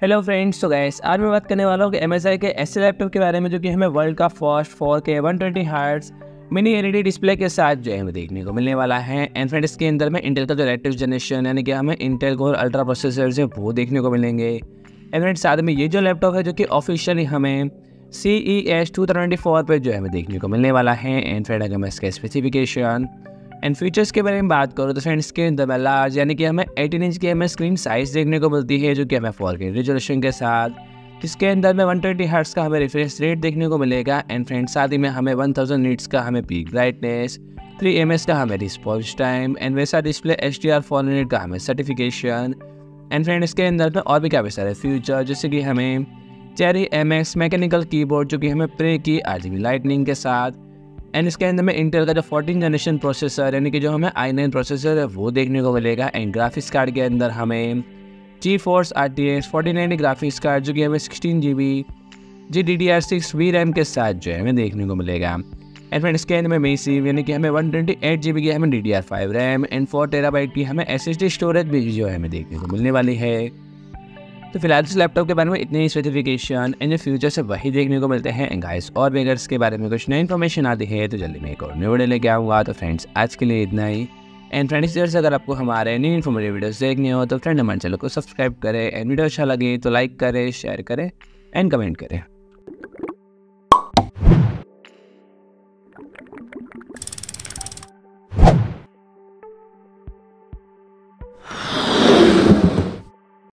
Hello friends, तो guys आज मैं बात करने वाला हूँ कि MSI के ऐसे लैपटॉप के बारे में जो कि हमें वर्ल्ड का first 4K 120 hertz mini LED display के साथ जो है हमें देखने को मिलने वाला है। एंड फ्रेंड्स इसके अंदर में इंटेल का जो लेटेस्ट जनरेशन यानी कि हमें इंटेल कोर अल्ट्रा प्रोसेसर है वो देखने को मिलेंगे। एंड फ्रेंड्स साथ में ये जो लैपटॉप है जो कि ऑफिशियली हमें CES 2024 पर जो है हमें देखने को मिलने वाला है। एंड फ्रेंड अगर मैं इसके स्पेसिफिकेशन एंड फीचर्स के बारे में बात करूँ तो फ्रेंड्स के अंदर में लार्ज यानी कि हमें 18 इंच की हमें स्क्रीन साइज़ देखने को मिलती है जो कि हमें 4K रेजोल्यूशन के साथ, जिसके अंदर में 120 हर्ट्ज का हमें रिफ्रेश रेट देखने को मिलेगा। एंड फ्रेंड्स साथ ही में हमें 1000 नीट्स का हमें पीक ब्राइटनेस, 3 ms का हमें रिस्पॉन्स टाइम एंड वैसा डिस्प्ले HDR 400 का हमें सर्टिफिकेशन। एंड फ्रेंड इसके अंदर में और भी काफ़ी सारे फीचर जैसे कि हमें Cherry MX मैकेनिकल कीबोर्ड जो कि हमें प्रे की RGB लाइटनिंग के साथ। एंड इसके अंदर में इंटेल का जो 14 जनरेशन प्रोसेसर यानी कि जो हमें i9 प्रोसेसर है वो देखने को मिलेगा। एंड ग्राफिक्स कार्ड के अंदर हमें GeForce RTX 4090 ग्राफिक्स कार्ड जो कि हमें 16GB GDDR6 VRAM के साथ जो है हमें देखने को मिलेगा। एंड फ्रेंड इसके अंदर में मेसिव यानी कि हमें 128GB की हमें DDR5 रैम एंड 4TB की हमें SSD स्टोरेज भी जो है हमें देखने को मिलने वाली है। तो फिलहाल इस लैपटॉप के बारे में इतने ही स्पेसिफिकेशन एंड जो फ्यूचर से वही देखने को मिलते हैं। एंड गाइस और भी अगर इसके बारे में कुछ नई इन्फॉर्मेशन आती है तो जल्दी मैं एक और न्यू वीडियो लेके आऊँगा। तो फ्रेंड्स आज के लिए इतना ही। एंड फ्रेंड्स से अगर आपको हमारे न्यू इन्फॉर्मेटिव वीडियोस देखने हो तो फ्रेंड हमारे चैनल को सब्सक्राइब करें एंड वीडियो अच्छा लगे तो लाइक करें, शेयर करें एंड कमेंट करें।